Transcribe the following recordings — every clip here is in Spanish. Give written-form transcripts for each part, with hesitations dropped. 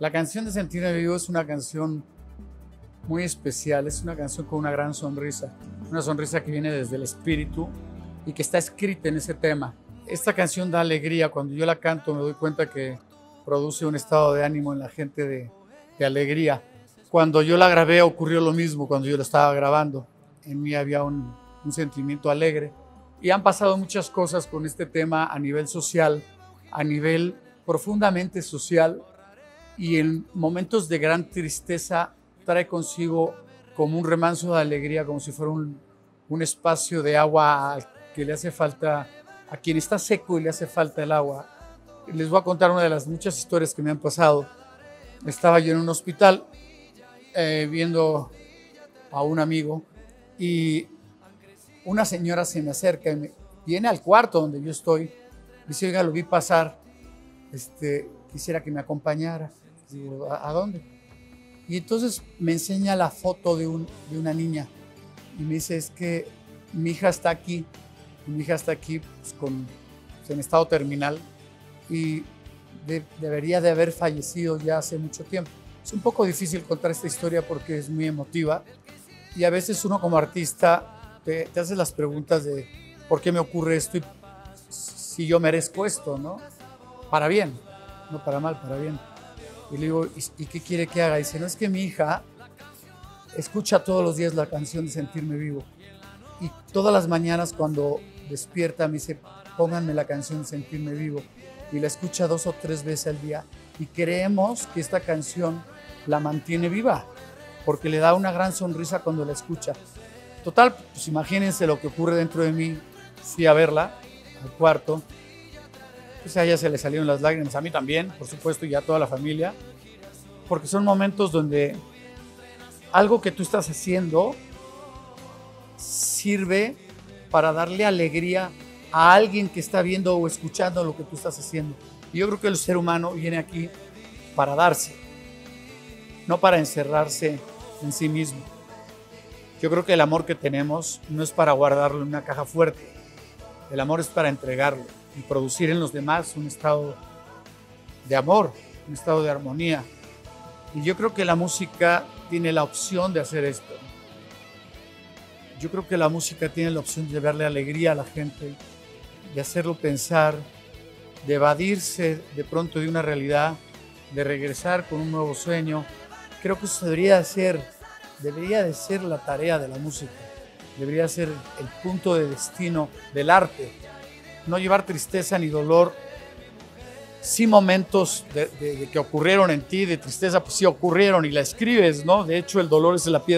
La canción de Sentirme Vivo es una canción muy especial, es una canción con una gran sonrisa, una sonrisa que viene desde el espíritu y que está escrita en ese tema. Esta canción da alegría, cuando yo la canto me doy cuenta que produce un estado de ánimo en la gente de alegría. Cuando yo la grabé ocurrió lo mismo cuando yo la estaba grabando, en mí había un sentimiento alegre y han pasado muchas cosas con este tema a nivel social, a nivel profundamente social, y en momentos de gran tristeza trae consigo como un remanso de alegría, como si fuera un espacio de agua que le hace falta a quien está seco y le hace falta el agua. Les voy a contar una de las muchas historias que me han pasado. Estaba yo en un hospital viendo a un amigo y una señora se me acerca y viene al cuarto donde yo estoy. Dice, oiga, lo vi pasar, quisiera que me acompañara. Digo, ¿a dónde? Y entonces me enseña la foto de una niña y me dice, es que mi hija está aquí, pues, en estado terminal y debería de haber fallecido ya hace mucho tiempo. Es un poco difícil contar esta historia porque es muy emotiva y a veces uno como artista te hace las preguntas de por qué me ocurre esto y si yo merezco esto, ¿no? Para bien, no para mal, para bien. Y le digo, ¿y qué quiere que haga? Y dice, no, es que mi hija escucha todos los días la canción de Sentirme Vivo. Y todas las mañanas cuando despierta me dice, pónganme la canción de Sentirme Vivo. Y la escucha 2 o 3 veces al día. Y creemos que esta canción la mantiene viva, porque le da una gran sonrisa cuando la escucha. Total, pues imagínense lo que ocurre dentro de mí. Fui a verla al cuarto. Pues a ella se le salieron las lágrimas, a mí también, por supuesto, y a toda la familia, porque son momentos donde algo que tú estás haciendo sirve para darle alegría a alguien que está viendo o escuchando lo que tú estás haciendo. Y yo creo que el ser humano viene aquí para darse, no para encerrarse en sí mismo. Yo creo que el amor que tenemos no es para guardarlo en una caja fuerte, el amor es para entregarlo y producir en los demás un estado de amor, un estado de armonía. Y yo creo que la música tiene la opción de hacer esto. Yo creo que la música tiene la opción de darle alegría a la gente, de hacerlo pensar, de evadirse de pronto de una realidad, de regresar con un nuevo sueño. Creo que eso debería de ser la tarea de la música, debería ser el punto de destino del arte. No llevar tristeza ni dolor. Sí, momentos de que ocurrieron en ti, de tristeza, pues sí ocurrieron y la escribes, ¿no? De hecho, el dolor es la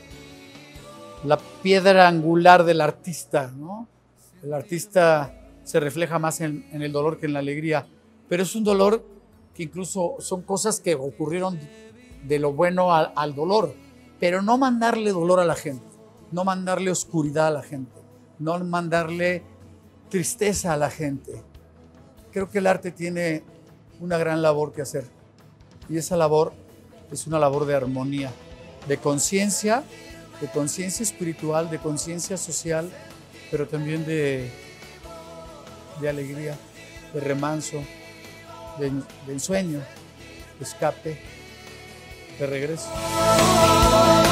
piedra angular del artista, ¿no? El artista se refleja más en el dolor que en la alegría, pero es un dolor que incluso son cosas que ocurrieron de lo bueno al dolor, pero no mandarle dolor a la gente, no mandarle oscuridad a la gente, no mandarle tristeza a la gente. Creo que el arte tiene una gran labor que hacer y esa labor es una labor de armonía, de conciencia espiritual, de conciencia social, pero también de alegría, de remanso, de ensueño, de escape, de regreso.